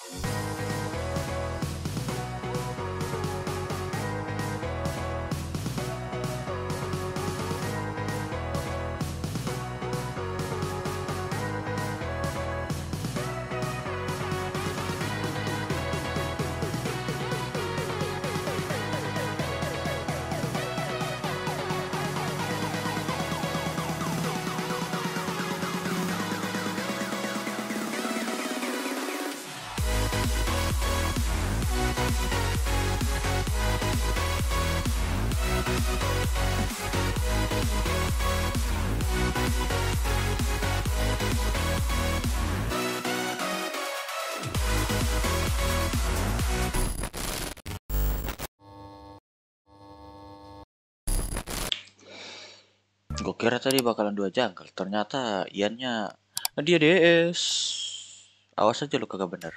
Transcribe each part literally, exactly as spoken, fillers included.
Gue kira tadi bakalan dua jungle, ternyata Iannya dia D S. Awas aja lu kagak bener.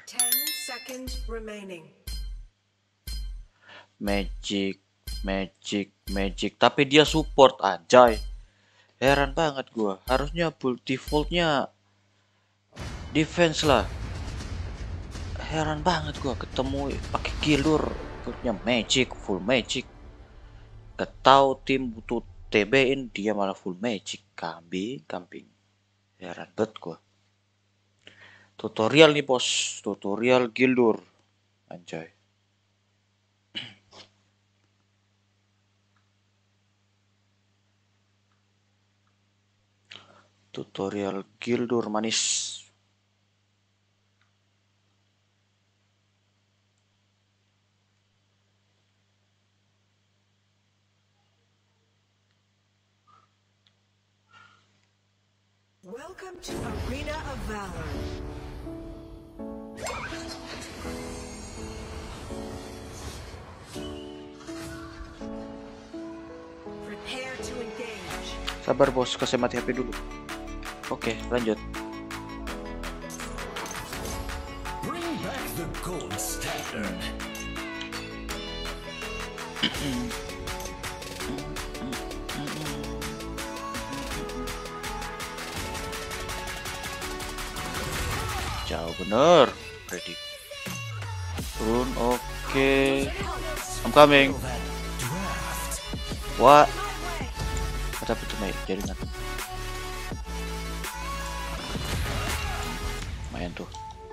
Magic, magic, magic. Tapi dia support anjay. Heran banget gua. Harusnya build defaultnya defense lah. Heran banget gua ketemu pakai Gildur buildnya magic, full magic. Gak tahu tim butuh T B-in dia malah full magic. Kambing, kambing. Heran banget gua. Tutorial nih bos, tutorial Gildur. Anjay. Tutorial Gildur manis. Welcome to Arena of Valor. Prepare to engage. Sabar bos, kasih mati H P dulu. Oke, lanjut. Bring back the gold standard. Jauh bener, ready. Turun, oke. Okay. I'm coming. What? Ada apa tuh, Mei? Jaringan. Lumayan tuh.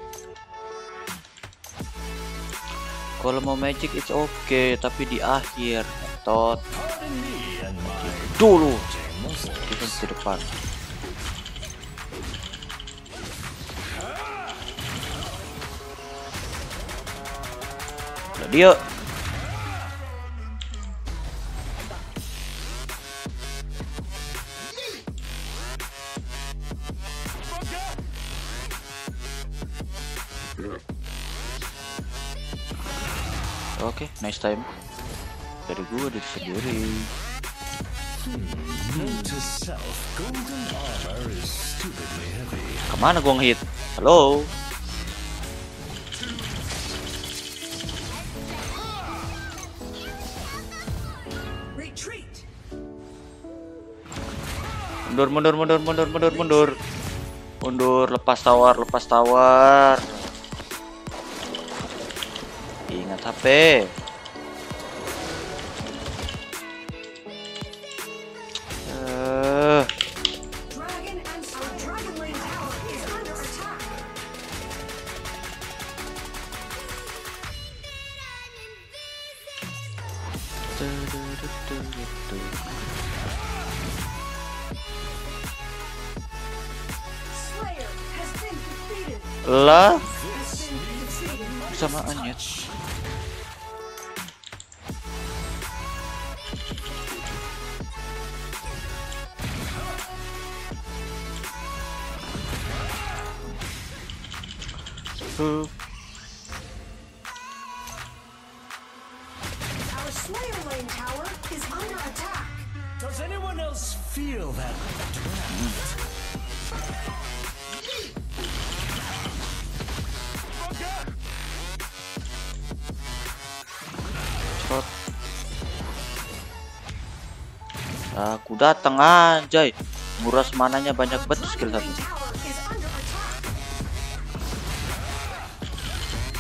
Kalau mau magic it's okay, tapi di akhir tot dulu. Kita di depan. Dia oke, okay, nice time dari gua dari sendiri. Kemana gua ngehit? Halo. Mundur, mundur, mundur, mundur, mundur, mundur, mundur, lepas tawar, lepas tawar. Ingat H P. Uh. Lah bersamaan ya. Uh. Our Slayer lane tower is under attack. Does anyone else feel that draft? Aku datang anjay, nguras mananya banyak banget skill satu.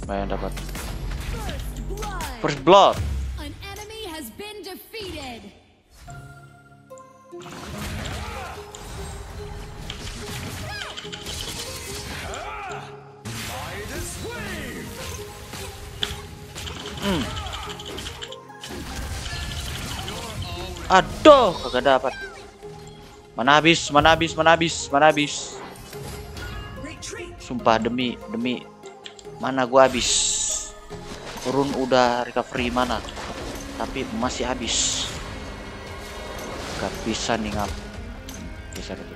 Lumayan dapat. First blood. First blood. An enemy has been defeated. Midas Wave! Hmm. Aduh, kagak dapat. Mana habis, mana habis, mana habis, mana habis. Retreat. Sumpah demi demi mana gua habis. Turun udah recovery mana. Tapi masih habis. Gak bisa nih ngap. Bisa gitu.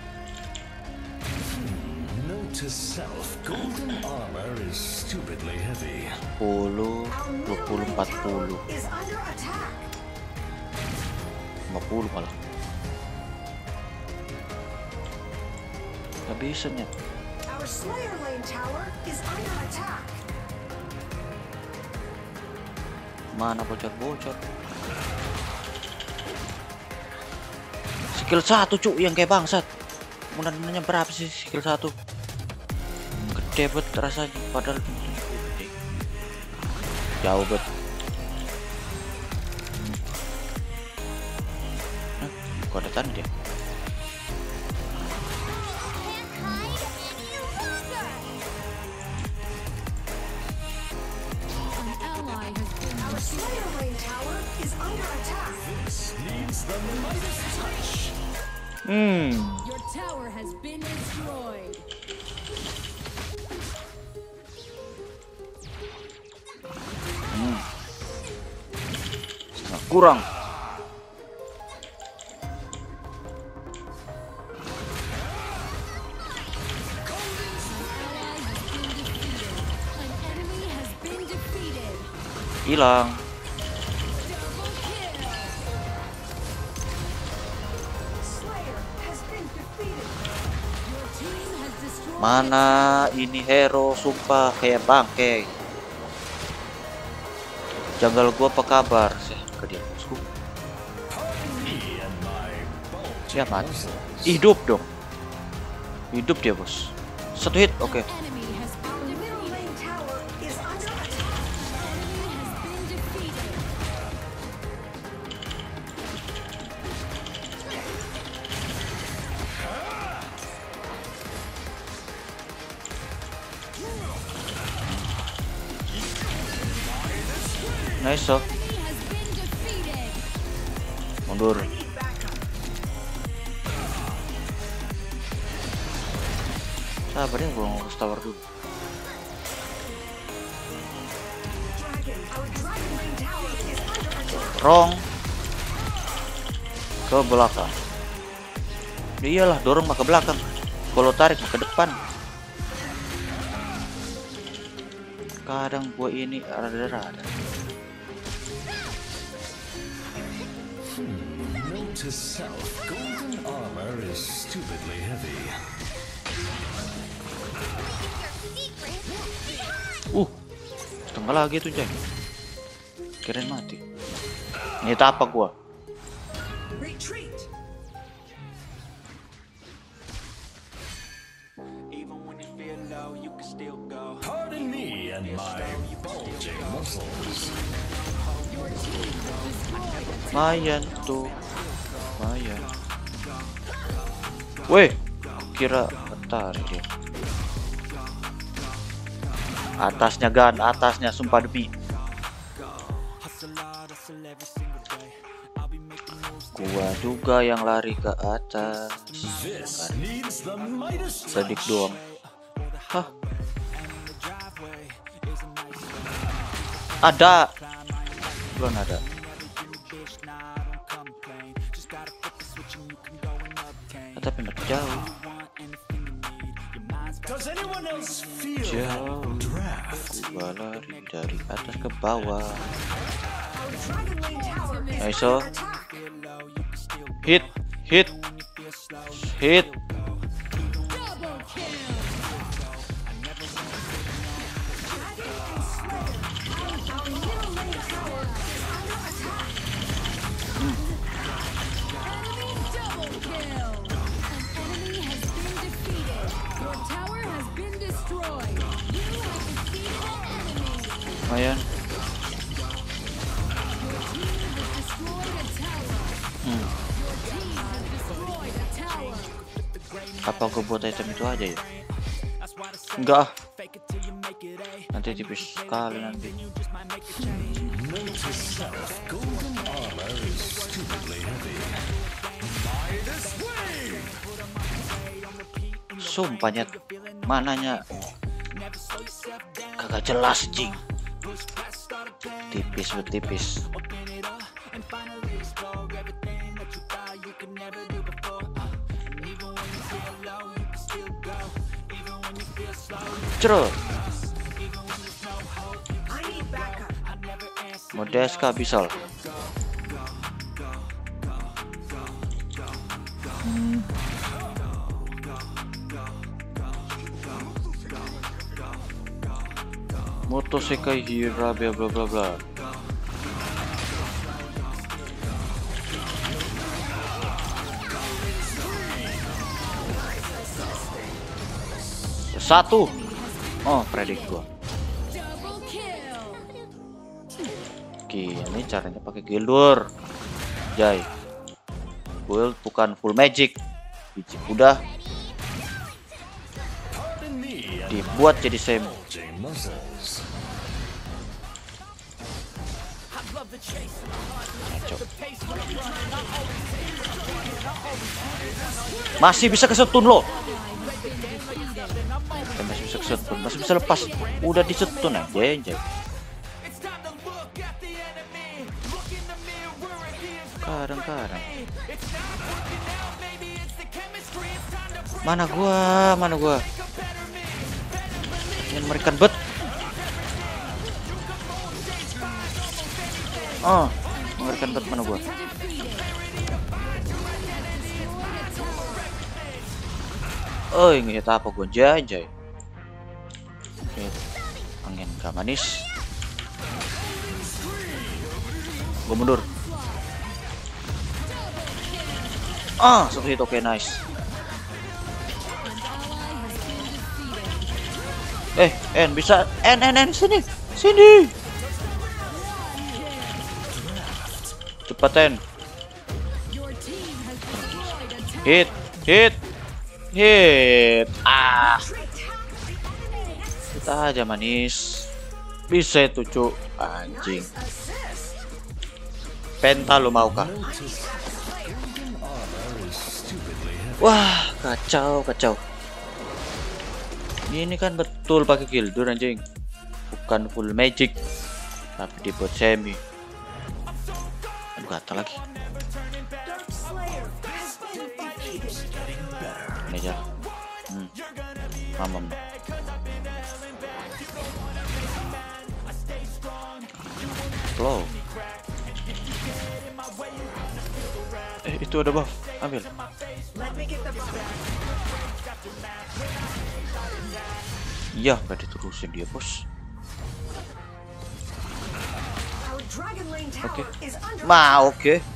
Note to self, golden armor is stupidly heavy. sepuluh, Our dua puluh, middle empat lane puluh, tower is under attack. lima puluh malah. Gak bisa nih. Our Slayer lane tower is under attack. Mana bocor-bocor. Skill satu cuk yang kayak bangsat. Kemudiannya berapa sih skill satu? Gede bet rasanya padahal gede. Jauh bet. Hah? Kok ada tanda dia? An ally has been Our Slayer lane tower is under attack. This needs the Midas touch. Hmm. Your tower has been destroyed. Nah, kurang. An enemy has been defeated. Hilang. Double kill. Slayer has been defeated. Your team has destroyed. Mana ini hero sumpah kayak bangke. Jungle gua apa kabar? Sih ke dia bosku. Me and my bulging Siap mati. muscles. Hidup dong. Hidup dia bos. Satu hit, oke. Enemy has Our been middle defeated. lane tower is under attack. Enemy has been defeated. Nice so. Enemy has been defeated. Mundur. Need backup. Sabar ya gua ngurus tower dulu. Dragon. Our dragon lane tower is under attack. Rong. Ke belakang. Iyalah dorong mah ke belakang. Kalau tarik mah ke depan. Kadang gua ini rada-rada. Note to self, golden armor is stupidly heavy. Uh, setengah lagi tuh Jay. Kirain mati. Ini apa gua? Retreat. Pardon me and my bulging muscles. Lumayan tuh. Lumayan. Weh, kira tarik dia. Atasnya gan, atasnya sumpah demi. Gua juga yang lari ke atas. This needs the Midas Sedik touch. doang. Hah? Ada. Belum ada. Ah, tapi masih jauh. Does anyone else feel Jauh. that draft? Gua lari dari atas ke bawah. Our dragon lane tower is Nice, so. under attack. Hit, hit, hit. Double kill. Our middle lane tower is under attack. Enemy double kill. An enemy has been defeated. Your tower has been destroyed. You have defeated an enemy. Apa gue buat item itu aja ya? Enggak ah. Nanti tipis sekali nanti. Note to self, golden armor is stupidly heavy. Sumpahnya mananya kagak jelas jing. Tipis betipis. Cerut. I need backup. Modeska bisa. Motosekai Hira bla bla bla bla. Satu. Oh, predik gua. Double kill. Gini caranya pakai gildur. Jai. Build bukan full magic. Biji udah Pardon me, and dibuat jadi semi. bulging muscles. Ngaco. Masih bisa kesetun lo. Eh, masih bisa kesetun, masih bisa lepas. Udah disetun aja, anjay. Kadang-kadang. Mana gua? Mana gua? Ingin merikan bet. Oh, mengerikan bet mana gua? Oh, ini apa gua jajai? Oke, angin gak manis. Gua mundur. Ah, satu hit, oke, nice. Eh, En bisa, En, En, En, sini, sini. Cepetan. Hit, hit, hit. Ah, kita aja manis. Bisa itu cu, anjing. Penta lu mau kah? Wah, kacau, kacau. Ini kan betul pakai gildur anjing. Bukan full magic, tapi dibuat semi. Gatal lagi. Ini aja. Hmm. Mamam. Flow. Eh, itu ada buff. Ambil. Let me get the buff. Iya, nggak diterusin dia, bos. Our Dragon Lane Oke. tower is under Ma, oke. attack.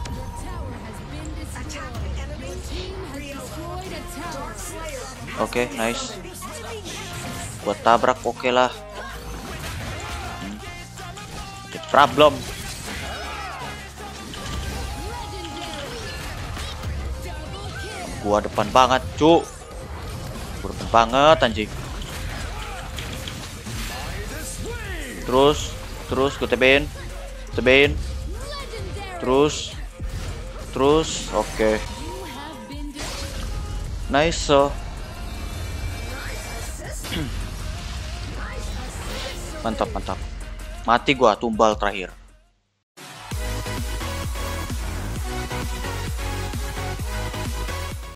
The enemy Destroyed a tower. Dark Slayer. Oke, nice. Gua tabrak, oke lah. Hmm. The problem. Gua depan banget, cu. Gua depan banget, anjing. Terus, terus gue tebein, tebein. Terus, terus, oke. Nice, so. Mantap, mantap. Mati gua tumbal terakhir.